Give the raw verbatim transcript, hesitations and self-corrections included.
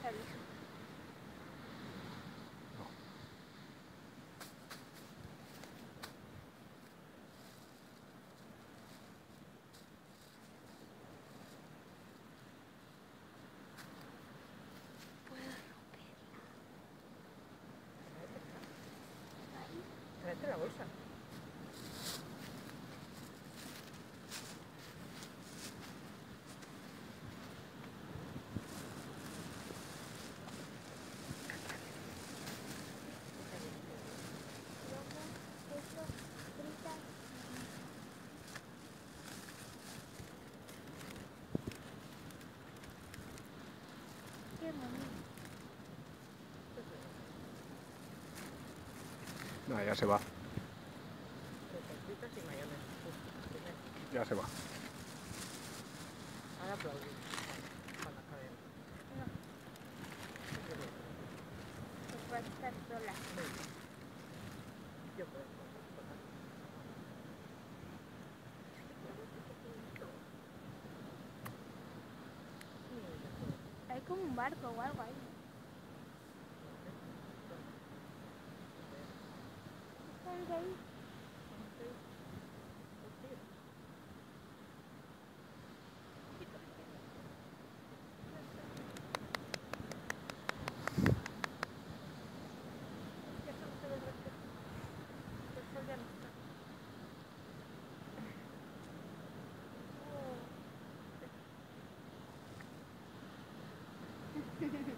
salir. Tráete la bolsa. Qué bonito. No, ya se va. Fritas y mayonesa. Ya se va. Ahora aplaudir. Cuando acabe. Pues va a estar sola. Yo puedo. Hay como un barco o algo ahí. ¿Están ahí? Oh.